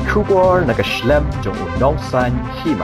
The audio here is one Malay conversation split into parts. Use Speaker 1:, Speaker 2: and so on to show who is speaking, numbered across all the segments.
Speaker 1: kubur naga Khlem jong Nongtrei Hima.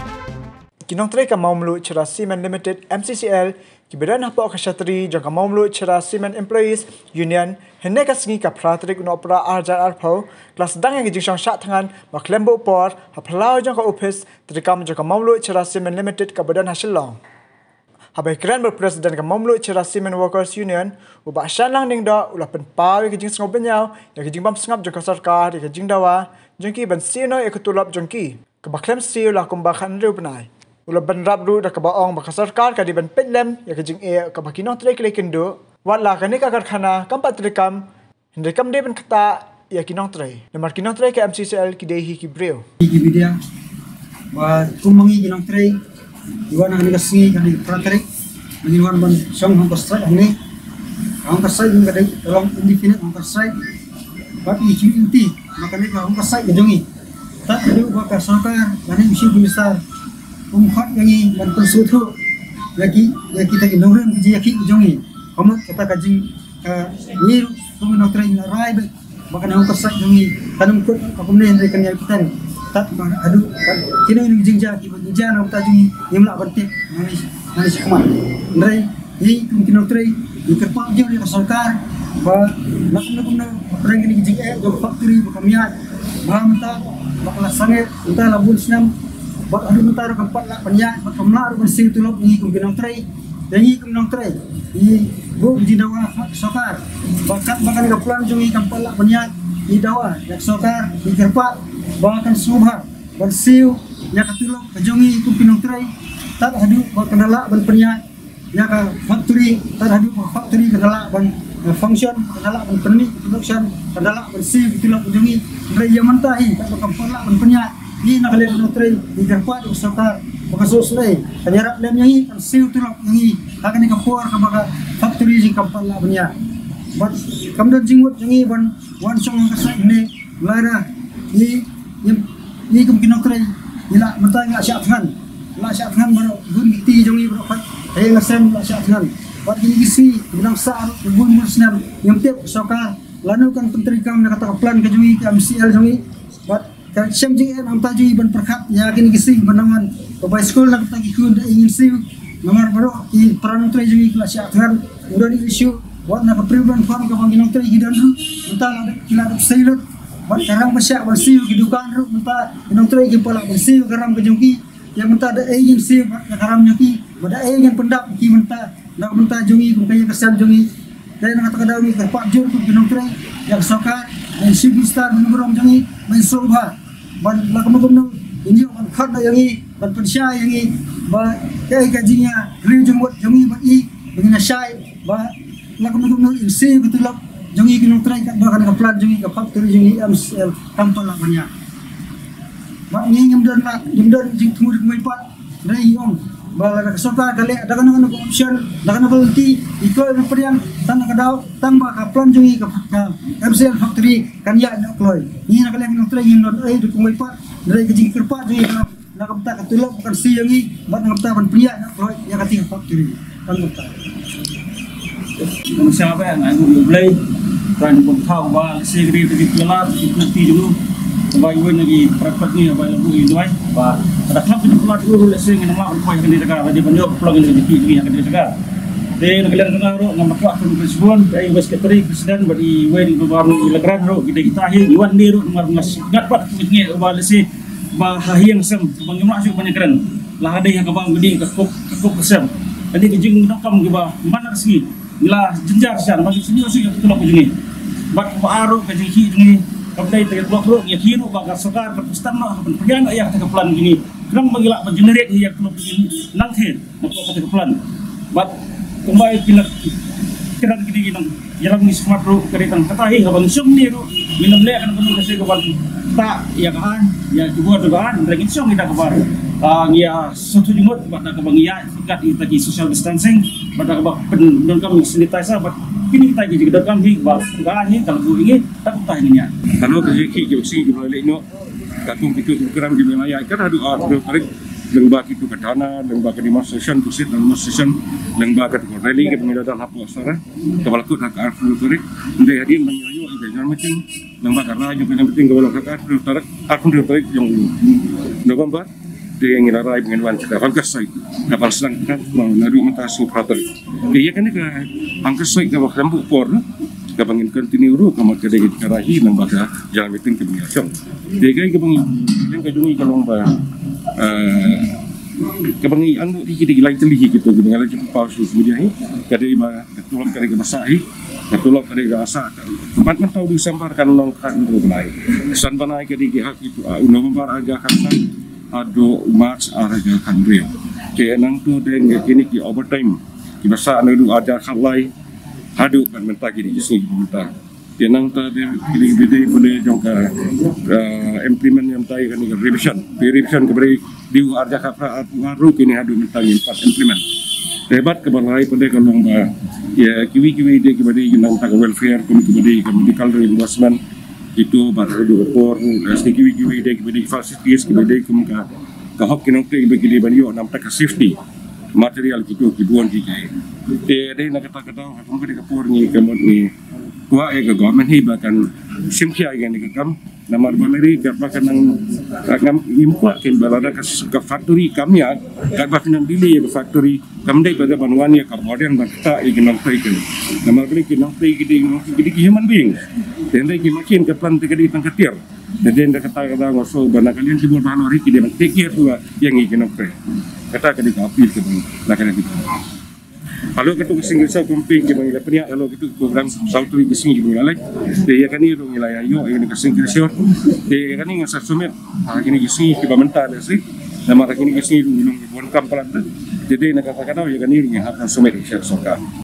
Speaker 2: Nongtrei ka maumlu Chera Cement Limited MCCL ki bedan hapa kashatri jong ka maumlu Chera Cement Employees Union henne ka singi ka pratrik no opera arjar arpau kelas dang yang jing Shah Thngan Mccl por ha Phyllaw jong ka Ophis trikam jong ka maumlu Chera Cement Limited ka bedan Shong. Habai keren berpresiden ka maumlu Chera Cement Workers Union ubah shan lang ning da ulah pen pawi ke jing sngop benyau ya ke jing bam sngap jong ka sarkar ke jing dawa jong ki ban sino e ketulap jong ki ka baklem sio lah kumbakan riu benai ulah ban rap ru da ka baong ba ka sarkar ka di ban Phyllaw ya ke jing e ka bakino Trei kendo wat la ka ni ka Kharkhana kampat trikam hendekam de ban kata ya ki Nongtrei nomor ki Nongtrei ke MCCL ki dehi ki breu
Speaker 3: ki media wa kumangi ki Nongtrei iwan ang nagasi kan pratrik meniwan ban Shong hong kasai ni hong kasai ni kadai tolong indefinite hong kasai but utility makanya ka hong kasai jongi tak ada bakar sarkar dan isu besar umhat yang ban konsultu lagi ya kita ignoran ji yaki jongi kamu kata kajing ni kung Nongtrei na rai bahkan hong kasai jongi tanam kut kemudian rekan yang kita tak aduh kini ini jingja ki jana uta jungi yemla bantik manis kemar Nongtrei ini mungkin Nongtrei dikerpak je oleh sarkar ba nak orang ini jing do factory bakamiat bahamta bakala sange uta labun senam bak adu uta ro kampat la penyak bakamla ro bersih tulok ni mungkin Nongtrei dan ini Nongtrei ini bu jindawa sarkar bahkan ke plan jungi kampat la penyak di dawa yak sarkar dikerpak bahkan subha bersih ya katulok kajongi ku Nongtrei tak hadu kendala ban penyak ya ka factory tak hadu factory kendala ban function kendala ban perni production kendala bersih katulok kajongi Nongtrei yang mentahi tak kampala ban penyak ni nak le Nongtrei dikerpak di sarkar bakasos le kanyarap lem yang kan siu tulok yang akan ni kapor ka baka factory di kampala penyak but kamdan jingwat jangi ban wan Shong kasai ni lara ni mungkin Nongtrei ila mentang la Shah Thngan baru gun ti jongi baru pat ay ngasem la Shah Thngan wat ini gisi bilang sa gun musnam yang tiap sarkar lanu kan menteri kam nak kata plan ke jongi ke MCL jongi wat kan sem jing am ta jongi ban perkhat ya kini gisi benangan ke bay school nak kata ikun ingin si nomor baru i peran Nongtrei jongi la Shah Thngan udah di isu wat nak preban farm ke bang Nongtrei hidan ru entah ada kila sailor bat karang besyak bersih kedudukan ru minta Nongtrei ke pala bersih garam ke jongki yang minta ada agensi bat garam jongki ada yang pendap ki minta nak minta jongi ku kaya kesan jongi dan nak kata dawi ke pak jur ku Nongtrei yang sarkar dan sibistar menurong jongi mensobha ban la kemugum ini ban khat yang i ban pensya yang i ba kai kajinya riu jembut jongi bat i dengan syai ba la kemugum insi betulak jongi ki Nongtrei kat bahkan ke plan jongi ke factory jongi MCL tanpa lah banyak mak ni jemdan jing tunggu di pat dari om bala ka sarkar kale ada kan option ada kan volunteer ikoi perian tan ka daw tang ba ka plan jongi ke MCL factory kan ya nak kloy ni nak kale Nongtrei ngin ai du kumai pat dari ke jing kerpat jongi nak ka tulok bukan si jongi bat nak ban pria nak kloy ya ka ting factory kan betul
Speaker 4: siapa yang aku beli kan pun tahu bahwa segeri dari Phyllaw itu dulu bayi lagi praktek ni bayi lagu itu ay bah ada klub di Phyllaw dulu leseng yang nama apa yang dikatakan di bandar pulau yang dikiki yang dikatakan dan negara negara nama kuat pun presiden dari sekretari presiden bagi wedding baru ilegran ro kita akhir iwan ni ro nomor mas dapat punya bahwa leseng bah yang sem bagi masuk banyak keren lah ada yang kabang gede kekop sem jadi kejing nakam ke bah mana segi ila jenjar sian bagi sini usik tulok jungi bat baru kajing hi jungi kapdai te blok ya hiru bagar sarkar perpustan lah pergian ya ke plan gini kerang bagila generate ya tulok jungi nang the mako ke plan bat kembali kila kira gini nang jarang ni smart ro keretan katahi habang Shong ni ro minum le kan penuh rasa ke tak ya kan ya juga dragin Shong kita kabar ya satu jumut pada kabang ya tingkat kita social distancing pada kabang pendon kami sanitizer bat kini kita jadi kami bah ni kalau ini tak tanya
Speaker 5: kalau kerja ki sing boleh no katung itu program di Maya kan ada tarik lengba itu ke dana lengba ke demonstration pusit demonstration lengba ke rally ke pengadalan apa sara kepala kota ke arfu tarik ndai hadir menyoyo yang penting nang bakar laju yang penting kalau kakak tarik aku tarik yang November dia yang ngilarai dengan wan cakap angkas sai kapal sedang kan lalu mentasi prater dia kan ke angkas sai ke lembu por ke bangin continue ru ke mak kedai karahi nang bakar jalan penting ke Shong dia ke bangin yang kedungi kalau ba kebangi anu dikit lain telihi gitu dengan lagi palsu kemudian kadai ba ketulok kadai ke masai ketulok kadai ke asa tempat mentau disamparkan nongkan itu lain san banai kadai ke hak itu November agak kan ado March agak kan real ke nang tu deng kini ki overtime ki basa anu ada khalai adu kan mentagi di sini mentah dia nang ta dia pilih boleh jangka implement yang tai kan revision keberi diu arja kapra ngaru kini adu mentagi 4 implement hebat kebalai pada kalau ba ya kiwi dia keberi nang ta welfare keberi medical reimbursement itu baru report kiwi dia keberi facilities keberi ka hok kinong te keberi banyo nam ta safety material gitu kibuan dikai dia nak kata aku kena kapur ni kemot ni kuah ke government hi bahkan simkia yang dikam nama baleri bahkan nang import ken balada ke factory kami ya kat bahkan bili ke factory kami dai pada banuan ya ke modern bakta ikinong taiken nama beli kinong tai gidi human being dan dai makin ke plan tegadi tangkatir dan dia kata ngoso bana kalian tibul bahan ori ki dia take care tu yang ikinong tai kata ke dikapil ke lakan itu kalau ketuk single sa kumping ke bang penia kalau gitu program sautu di sini gitu alai dia kan itu wilayah yo ini ke single short dia kan ini sasumet ini di sini ke bamenta ada sih nama ini ke sini dulu bukan kampalan jadi nak kata-kata ya kan ini hak sumet share soka